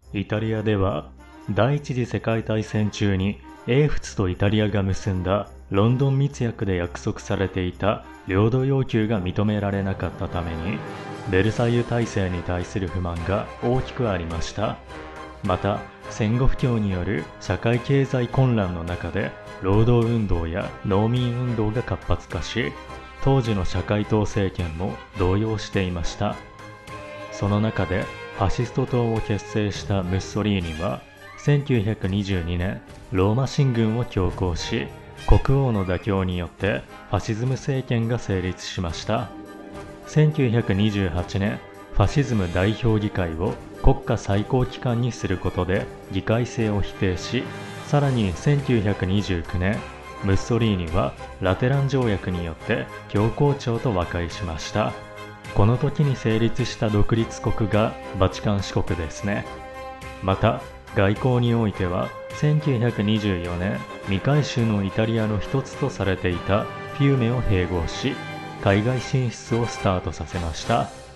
イタリアでは第一次世界大戦中に英仏とイタリアが結んだロンドン密約で約束されていた領土要求が認められなかったために、ベルサイユ体制に対する不満が大きくありました。また、戦後不況による社会経済混乱の中で労働運動や農民運動が活発化し、当時の社会党政権も動揺していました。その中でファシスト党を結成したムッソリーニは1922年ローマ進軍を強行し、国王の妥協によってファシズム政権が成立しました。1928年、ファシズム代表議会を国家最高機関にすることで議会制を否定し、さらに1929年、ムッソリーニはラテラン条約によって教皇庁と和解しました。この時に成立した独立国がバチカン市国ですね。また、外交においては1924年、未改宗のイタリアの一つとされていたフィウメを併合し、海外進出をスタートさせました。